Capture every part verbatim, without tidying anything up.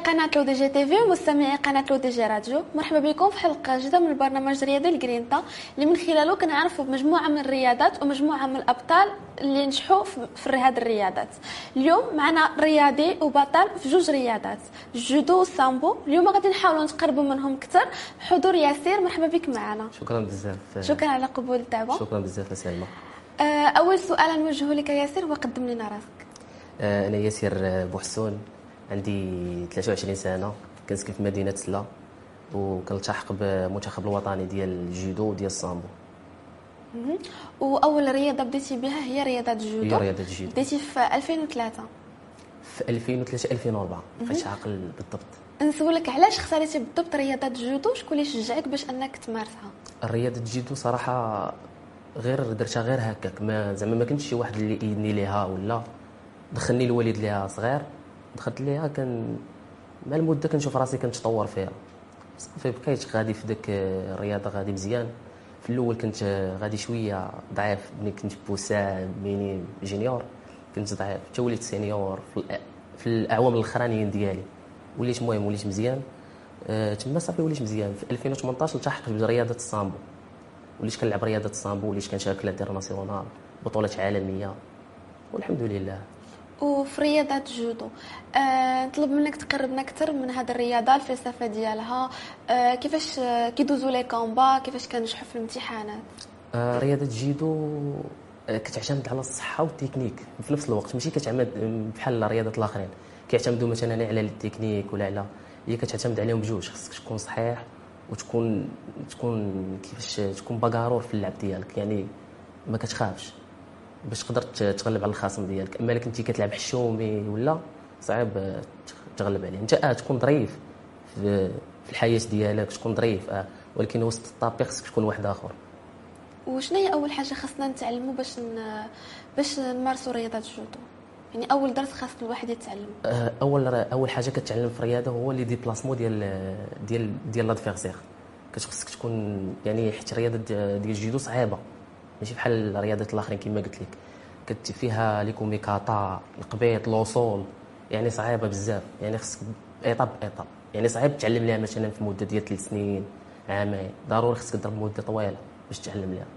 قناة لو دي جي تي في ومستمعي قناة لو دي جي راديو، مرحبا بكم في حلقة جديدة من البرنامج الرياضي الجرينتا اللي من خلاله كنعرفوا بمجموعة من الرياضات ومجموعة من الأبطال اللي نجحوا في هذه الرياضات. اليوم معنا رياضي وبطل في جوج رياضات، الجودو والسامبو. اليوم غادي نحاولوا نتقربوا منهم أكثر. حضور ياسير، مرحبا بك معنا. شكرا بزاف. شكرا على قبول الدعوة. شكرا بزاف سلمى. أول سؤال نوجهه لك ياسير، وقدم لنا راسك. أنا ياسير بوحسون، عندي ثلاثة وعشرين سنه، كنسكن في مدينه سلا وكنلتحق بالمنتخب الوطني ديال الجودو وديال السامبو. واول رياضه بديتي بها هي رياضه الجودو؟ هي رياضه الجودو. بديتي في ألفين وثلاثة؟ في ألفين وثلاثة ألفين وأربعة، بقيت عاقل بالضبط. نسولك علاش اختاريتي بالضبط رياضه الجودو؟ شكون اللي شجعك باش انك تمارسها؟ الرياضه الجودو صراحه غير درتها غير هكاك، ما زعما ما كنتش شي واحد اللي يدني ليها ولا دخلني الوالد ليها صغير، دخلت ليها كان مع المده كنشوف راسي كنتطور فيها صافي. بقيت غادي في ديك الرياضه غادي مزيان. في الاول كنت غادي شويه ضعيف، ملي كنت بوسام ميني جونيور كنت ضعيف، حتى وليت سينيور في, في الاعوام الاخرانيين ديالي وليت مهم، وليت مزيان. أه تما صافي وليت مزيان. في ألفين وثمنطاش التحقت برياضه السامبو، وليت كنلعب رياضه السامبو، وليت كنشارك الانترناسيونال، بطولات عالميه والحمد لله. وفي رياضه الجودو أه نطلب منك تقربنا اكثر من هذه الرياضه، الفلسفه ديالها، أه كيفاش كيدوزوا لي كومبا، كيفاش كنجحوا في الامتحانات؟ أه رياضه الجودو كتعتمد على الصحه والتكنيك في نفس الوقت، ماشي كتعتمد بحال الرياضات الاخرين كيعتمدوا مثلا على التكنيك ولا على، هي كتعتمد عليهم بجوج. خصك تكون صحيح وتكون تكون كيفاش تكون باكارور في اللعب ديالك، يعني ما كتخافش باش تقدر تغلب على الخصم ديالك. اما الا كنتي كتلعب حشومي ولا صعيب تغلب عليه. انت اه تكون ظريف في الحياه ديالك، تكون ظريف اه ولكن وسط الطابي خصك تكون واحد اخر. وشنو هي اول حاجه خصنا نتعلموا باش ن... باش نمارسوا رياضه الجودو؟ يعني اول درس خاص الواحد يتعلم. اول اول حاجه كتعلم في الرياضه هو لي ديبلاسمون ديال ديال ديال لادفيرسير. كتخصك تكون يعني حيت الرياضه ديال الجودو صعيبه، ماشي بحال الرياضات الاخرين كما قلت لك، كت فيها لي كوميكاطا، القبيط، لوصول، يعني صعيبه بزاف. يعني خصك ايطاب ايطاب، يعني صعيب تعلم ليها مثلا في مده ديال ثلاث سنين عامين، ضروري خصك تضرب مده طويله باش تعلم ليها.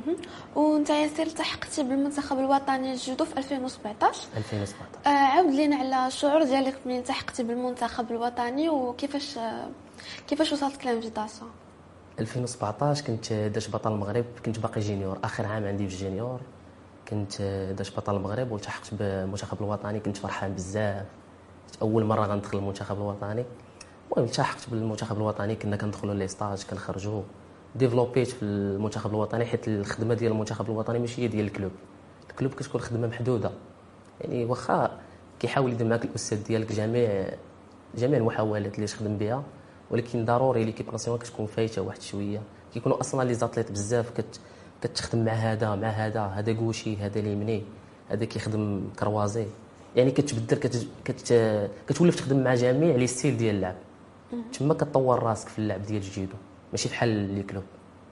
وانت ياسير التحقتي بالمنتخب الوطني للجودو في ألفين وسبعطاش. ألفين وسبعطاش آه عاود لينا على الشعور ديالك ملي التحقتي بالمنتخب الوطني، وكيفاش آه كيفاش وصلتك لانفيتاسيون؟ ألفين وسبعطاش كنت درت بطل المغرب، كنت باقي جونيور، اخر عام عندي في الجونيور كنت درت بطل المغرب والتحقت بالمنتخب الوطني. كنت فرحان بزاف، اول مره غندخل المنتخب الوطني. المهم التحقت بالمنتخب الوطني، كنا كندخلوا لي ستاج كنخرجوا، ديفلوبيت في المنتخب الوطني، حيت الخدمه ديال المنتخب الوطني ماشي هي ديال الكلوب. الكلوب كتكون خدمه محدوده، يعني واخا كيحاول يدير معاك الاستاذ ديالك جميع جميع المحاولات اللي تخدم بها، ولكن ضروري ليكيب ناسيونال كتكون فايته واحد شويه. كيكونوا اصلا لي زاتليت بزاف كت كتخدم مع هذا مع هذا، هذا كوشي هذا ليمني، هذا كيخدم كروازي، يعني كتبدل كت... كت... كتولف تخدم مع جميع لي ستيل ديال اللعب. تما كتطور راسك في اللعب ديال الجودو، ماشي بحال لي كلوب.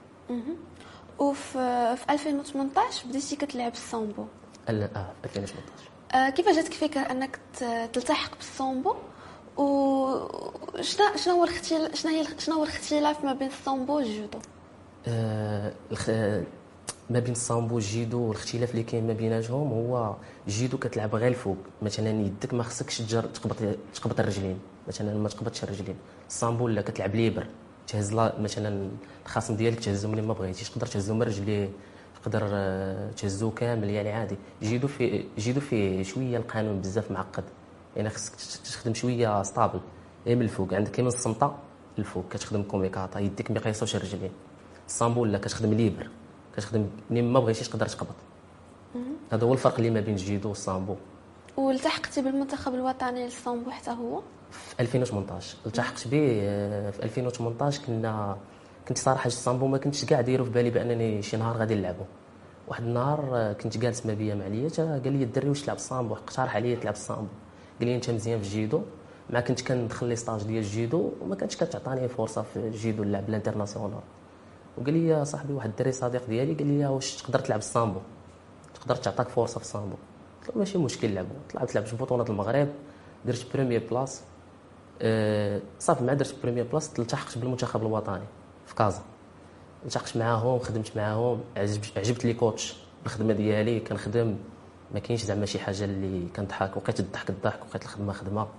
وفي في ألفين وثمنطاش بديتي كتلعب السامبو. اه في ألفين وثمنطاش. آه كيفاش جاتك فكره انك تلتحق بالسامبو؟ وشنا شنو هو الاختلاف شنو هي شنو هو الاختلاف ما بين السامبو والجودو؟ آه الخ... ما بين السامبو والجودو والاختلاف اللي كاين ما بيناتهم هو الجودو كتلعب غير الفوق، مثلا يدك ما خصكش تجر تقبط تقبط الرجلين، مثلا ما تقبطش الرجلين. السامبو لا كتلعب ليبر، تهز مثلا الخصم ديالك تهزو ملي ما بغيتيش، تقدر تهزو من رجليه، تقدر تهزو كامل يعني عادي. الجودو في الجودو فيه شويه القانون بزاف معقد، يعني خصك تخدم شويه ستابل، غير من الفوق عندك كاين الصمته الفوق كتخدم كوميكاطا، يديك ما يقيسوش الرجلين. السامبو لا كتخدم ليبر، كتخدم منين ما بغيتيش تقدر تقبط. هذا هو الفرق اللي ما بين الجودو والسامبو. والتحقتي بالمنتخب الوطني للسامبو حتى هو في ألفين وثمنطاش التحقت به. في ألفين وثمنطاش كنا كنت صراحه السامبو ما كنتش كاع دايرو في بالي بانني شي نهار غادي نلعبو. واحد النهار كنت جالس ما بيا مع ليا، قال لي الدري واش تلعب السامبو، اقترح عليا تلعب السامبو، قال لي انت مزيان في الجيدو. ما كنت كندخل لي ستاج ديال الجيدو وما كانتش كتعطاني فرصه في الجيدو نلعب الانترناسيونال. وقال لي صاحبي واحد الدري صديق ديالي قال لي واش تقدر تلعب السامبو، تقدر تعطاك فرصه في السامبو. قلت له ماشي مشكل نلعبو. طلعت لعبت في بطوله المغرب، درت بروميير بلاص، أه صافي مع درت بريمير بلاص التحقت بالمنتخب الوطني في كازا. التحقت معاهم خدمت معاهم عجبت عجبت لي كوتش الخدمه ديالي كنخدم ما كاينش زعما شي حاجه اللي كنضحك وقيت الضحك الضحك وقيت الخدمه خدمه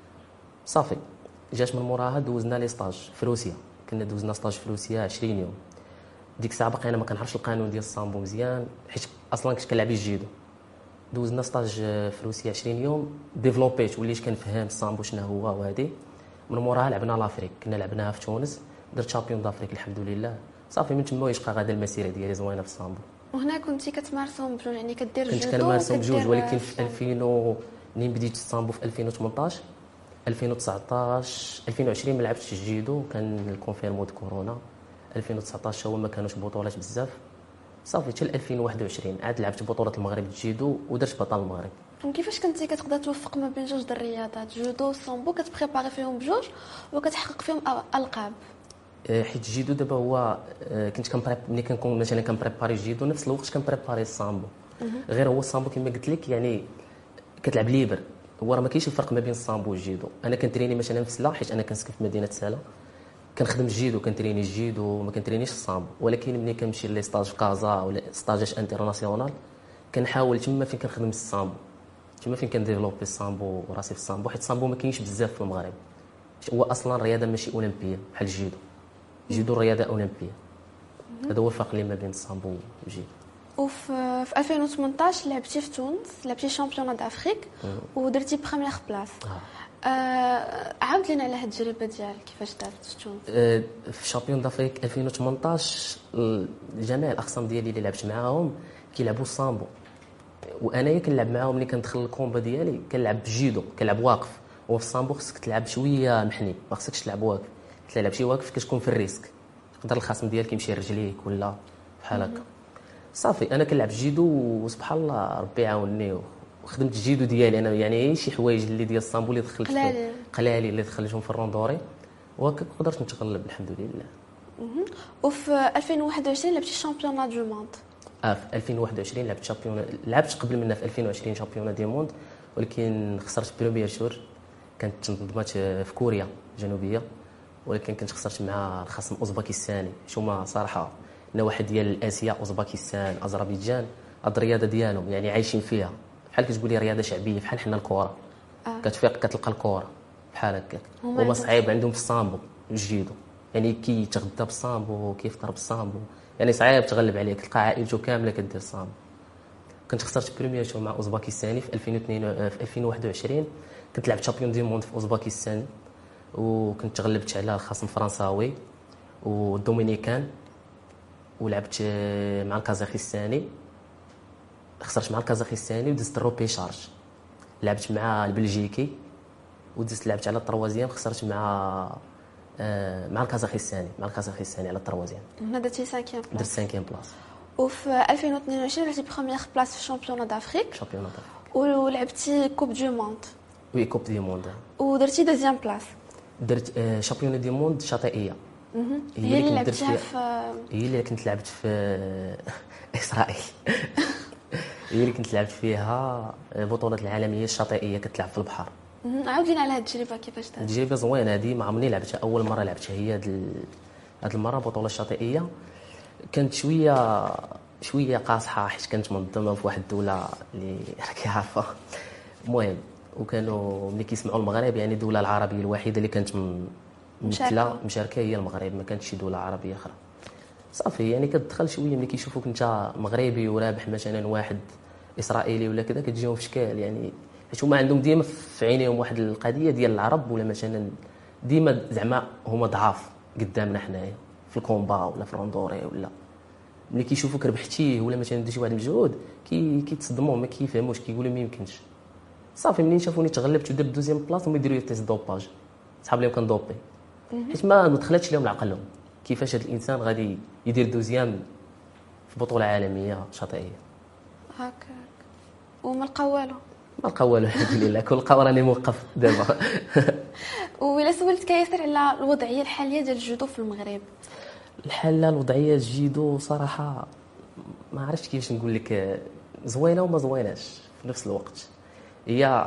صافي. جات من موراها دوزنا لي ستاج في روسيا كنا دوزنا ستاج في روسيا عشرين يوم. ديك الساعه باقي انا ما كنعرفش القانون ديال السامبو مزيان حيت اصلا كنت كنلعب الجيدو. دوزنا ستاج في روسيا عشرين يوم ديفلوبيت وليت كنفهم السامبو شنو هو وهادي. من موراها لعبنا لافريك كنا لعبناها في تونس درت شامبيون دافريك الحمد لله. صافي من تما يشقى غادا المسيره ديالي زوينه في السامبو. وهنا كنتي كتمارسهم بجوج يعني كدير كنت الجودو كنمارسهم بجوج وكدير ولكن في ألفين و... منين بديت السامبو في ألفين وثمنطاش ألفين وتسعطاش ألفين وعشرين ما لعبتش الجيدو كان الكونفيرمو د كورونا. ألفين وتسعطاش هو ما كانوش بطولات بزاف صافي حتى ألفين وواحد وعشرين عاد لعبت بطوله المغرب الجيدو ودرت بطل المغرب. كيفاش كنتي كتقدر توفق ما بين جوج د الرياضات جودو والسامبو كتبريباري فيهم بجوج وكتحقق فيهم القاب؟ حيت الجيدو دابا هو كنت كنبريب ملي كنكون مثلا كنبريباري الجيدو نفس الوقت كنبريباري السامبو. غير هو السامبو كما قلت لك يعني كتلعب ليبر. هو راه ما كاينش الفرق ما بين السامبو والجيدو. انا كنتريني مثلا في سلا حيت انا كنسكن في مدينه سلا كنخدم الجيدو كنتريني الجيدو ما كنترينيش السامبو. ولكن ملي كنمشي لي ستاج في كازا ولا ستاجات انترناسيونال كنحاول تما فين كنخدم السامبو تما فين كنديفلوبي السامبو وراسي في السامبو حيت السامبو ما كاينش بزاف في المغرب. هو اصلا رياضه ماشي اولمبيه بحال الجيدو. الجيدو رياضه اولمبيه. هذا هو الفرق اللي ما بين السامبو والجيدو. وفي في ألفين وثمنطاش لعبتي في تونس لعبتي شامبيون دافريك ودرتي بروميير بلاص. آه. آه عاود لينا على هاد التجربه ديالك كيفاش دارت في تونس. آه في شامبيون دافريك ألفين وثمنطاش جميع الاخصام ديالي اللي لعبت معاهم كيلعبوا السامبو وانايا كنلعب معاهم. ملي كندخل الكومبا ديالي كنلعب بالجيدو كنلعب واقف. وفي السامبو خصك تلعب شويه محني ما خصكش تلعب واقف. تلعب شي واقف كتكون في الريسك يقدر الخصم ديالك يمشي رجليك ولا بحال هكا. صافي انا كنلعب جيدو وسبحان الله ربي يعاونني وخدمت الجيدو ديالي انا يعني شي حوايج اللي ديال السامبو اللي دخلت قلالي قلالي اللي دخلتهم في الروندوري وقدرت نتغلب الحمد لله. وفي ألفين وواحد وعشرين لعبتي شامبيون دو موند. اه في ألفين وواحد وعشرين لعبت شامبيون لعبت قبل منها في ألفين وعشرين شامبيون دي موند ولكن خسرت بريمير شور. كانت تنظمات في كوريا الجنوبيه ولكن كنت خسرت مع الخصم اوزباكستاني. هما صراحه نواحي ديال اسيا اوزباكستان اذربيجان هاد الرياضه ديالهم يعني عايشين فيها بحال كتقولي رياضه شعبيه بحال حنا الكره. آه. كتفيق كتلقى الكره بحال هكاك. هما صعيب عندهم في السامبو الجيدو يعني كي يتغدى بالسامبو كيفطر بالسامبو يعني صعيب تغلب عليه تلقى عائلته كامله كدير السامبو. كنت خسرت بريمير شو مع اوزباكستاني في ألفين واثنين في ألفين وواحد وعشرين كنت لعبت شامبيون دي موند في اوزباكستان وكنت تغلبت على الخصم فرنساوي والدومينيكان ولعبت مع الكازاخستاني خسرت مع الكازاخستاني ودزت الروبي شارج. لعبت مع البلجيكي ودزت لعبت على التروازيام خسرت مع مع الكازاخستاني مع الكازاخستاني على التروازيام. هنا درتي خامسين بلاص. درت خامسين بلاص. وفي ألفين واثنين وعشرين درتي بروميير بلاص في شامبيون دافريك. شامبيون دافريك. ولعبتي كوب دو موند. وي كوب دو موند. ودرتي دوزيام بلاص. درت شامبيون دي موند شاطئيه. هي اللي لعبتيها في هي اللي كنت لعبت في اسرائيل. هي اللي كنت لعبت فيها بطولة العالمية الشاطئية كتلعب في البحر. عاود لينا على هاد التجربة كيفاش دارت. تجربة زوينة هذه ما عمرني لعبتها أول مرة لعبتها هي هاد هاد المرة بطولة الشاطئية. كانت شوية شوية قاصحة حيت كانت منظمة في واحد الدولة اللي راكي عارفة. المهم وكانوا ملي كيسمعوا المغرب يعني الدولة العربية الوحيدة اللي كانت ممثلة مشاركة هي المغرب ما كانتش شي دولة عربية أخرى. صافي يعني كتدخل شويه ملي كيشوفوك انت مغربي ورابح مثلا واحد اسرائيلي ولا كذا كتجيهم في اشكال يعني حيت هما عندهم ديما في عينيهم واحد القضيه ديال العرب ولا مثلا ديما زعما هما ضعاف قدامنا حنايا في الكومبا ولا في الروندوري ولا ملي كيشوفوك ربحتيه ولا مثلا درتي واحد المجهود كي كيتصدموا ما كيفهموش كيقولوا ما يمكنش. صافي منين شافوني تغلبت ودرت دوزيام بلاص هما يديروا لي تيست دوباج صحاب لي كندوبي حيت ما دخلتش لهم لعقلهم كيفاش هذا الانسان غادي يدير دوزيام في بطوله عالميه شاطئيه هكاك وما لقاو والو. ما لقاو والو الحمد لله كل لقاو راني موقف دابا. وإلا سولتك ياسر على الوضعيه الحاليه ديال الجودو في المغرب. الحاله الوضعيه ديال الجودو صراحه ما عرفتش كيفاش نقول لك زوينه وما زويناش في نفس الوقت. هي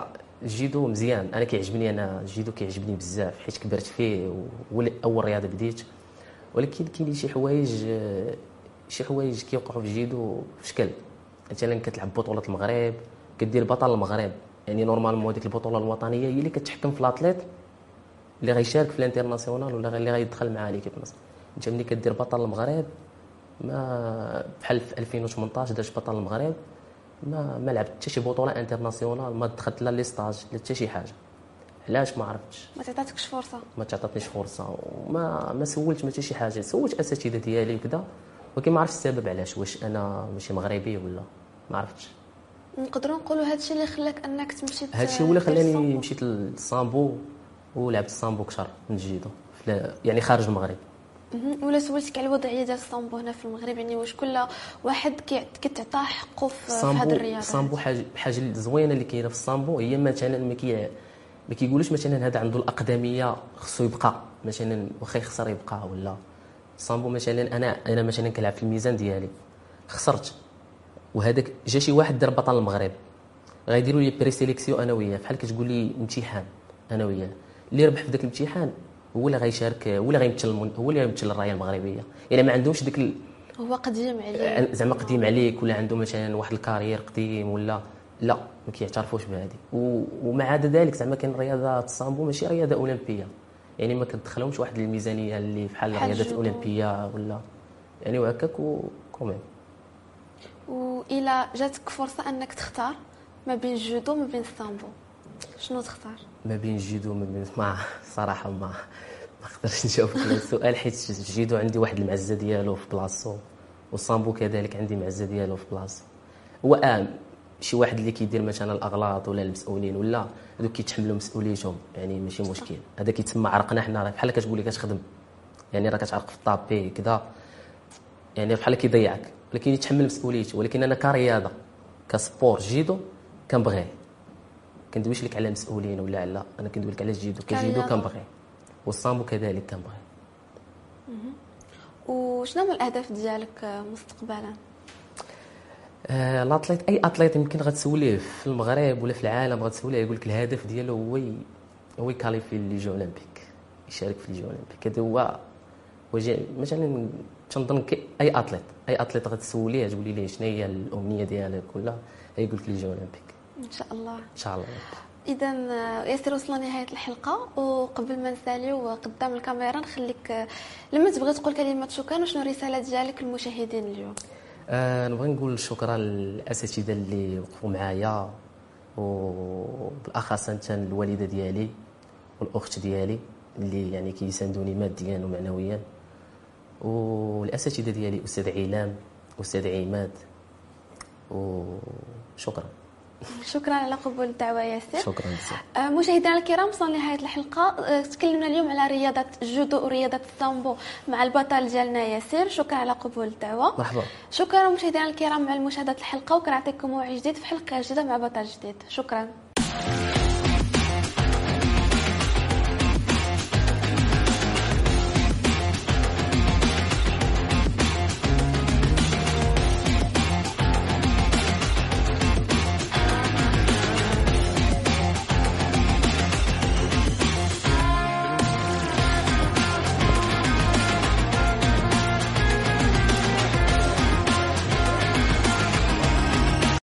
الجيدو مزيان، انا كيعجبني، انا الجيدو كيعجبني بزاف حيت كبرت فيه وهو اول رياضه بديت. ولكن كاين شي حوايج شي حوايج كيوقعوا في الجيدو في شكل. مثلا كتلعب بطوله المغرب، كدير بطل المغرب، يعني نورمالمون ديك البطوله الوطنيه هي اللي كتحكم في الاتليت اللي غيشارك في الانترناسيونال ولا اللي غيدخل مع ليكيب نص. انت ملي كدير بطل المغرب، ما بحال في ألفين وثمنطاش درت بطل المغرب، ما ما لعبت حتى شي بطوله انترناسيونال، ما دخلت لا لي ستاج لا حتى شي حاجه. علاش؟ ما عرفتش، ما تعطاتكش فرصه. ما تعطاتنيش فرصه، وما ما سولت ما حتى شي حاجه. سولت اساتذه ديالي وكذا، ولكن ما عرفتش السبب علاش، واش انا ماشي مغربي ولا ما عرفتش. نقدروا نقولوا هذا الشيء اللي خلاك انك تمشي هذا الشيء هو اللي خلاني مشيت للسامبو ولعبت السامبو كثر من الجيدو، يعني خارج المغرب. ولا سولتك على الوضعيه ديال السامبو هنا في المغرب؟ يعني واش كل واحد كتعطاه حقه في هذه الرياضه؟ السامبو حاجه حاجه زوينه اللي كاينه في السامبو هي مثلا ما كي ما كيقولوش مثلا هذا عنده الاقدميه خصو يبقى مثلا واخا يخسر يبقى. ولا السامبو مثلا انا انا مثلا كنلعب في الميزان ديالي خسرت، وهذاك جا شي واحد دار بطل المغرب، غيديروا لي بري سيليكسيون انا وياه، بحال كتقول لي امتحان انا وياه. اللي ربح في ذاك الامتحان هو اللي غيشارك، هو اللي غيمثل هو اللي غيمثل الرايه المغربيه. يعني ما عندهمش ديك ال... هو قديم عليه زعما قديم عليك، ولا عنده مثلا واحد الكارير قديم، ولا لا ما كيعترفوش بهذه. و... ومع عدا ذلك زعما كاين رياضه السامبو ماشي رياضه اولمبيه، يعني ما كتدخلهمش واحد الميزانيه اللي بحال الرياضات الاولمبيه ولا يعني وهكاك. وكومين والى جاتك فرصه انك تختار ما بين الجودو وما بين السامبو، شنو تختار؟ ما بين الجودو وما بين ما صراحه ما ما نقدرش نجاوبك على السؤال، حيت الجودو عندي واحد المعزه ديالو في بلاصتو، والسامبو كذلك عندي معزه ديالو في بلاصتو. هو اه شي واحد اللي كيدير مثلا الاغلاط ولا المسؤولين ولا هذوك كيتحملوا مسؤوليتهم، يعني ماشي مشكل. هذا كيتسمى عرقنا حنا، بحال كتقول لي كتخدم، يعني راه كتعرق في الطابي كذا، يعني بحال كيضيعك، ولكن يتحمل مسؤوليته. ولكن انا كرياضه كسبور جيدو كنبغيه، كندويش لك على مسؤولين ولا على، انا كندوي لك على الجيدو كجيدو كنبغيه، والسامبو كذلك كنبغيه. وشنو هما الاهداف ديالك مستقبلا؟ آه الاطليت، اي اطليت يمكن غتسوليه في المغرب ولا في العالم غتسوليه يقول لك الهدف ديالو هو هو يكاليفي لي جو اولمبيك، يشارك في لي جو اولمبيك. هذا هو وجه مثلا. تنظن اي اطليت اي اطليت غتسوليه تقولي ليه شنو هي الامنيه ديالك ولا يقول لك لي جو اولمبيك ان شاء الله. ان شاء الله. اذا ياسر وصلنا نهايه الحلقه، وقبل ما نساليو قدام الكاميرا نخليك لما تبغي تقول كلمه شكرا وشنو الرساله ديالك للمشاهدين اليوم؟ آه نبغي نقول شكرا للاساتذه اللي وقفوا معايا، وبالاخص انت الوالده ديالي والاخت ديالي اللي يعني كيساندوني ماديا ومعنويا، والاساتذه ديالي استاذ علام استاذ عماد، وشكرا. شكرا على قبول الدعوه ياسر. شكرا بزاف. مشاهدينا الكرام، وصلنا لنهايه الحلقه. تكلمنا اليوم على رياضه الجودو ورياضه السامبو مع البطل ديالنا ياسر. شكرا على قبول الدعوه. مرحبا. شكرا مشاهدينا الكرام على مشاهده الحلقه، وكنعطيكم موعد جديد في حلقه جديده مع بطل جديد. شكرا.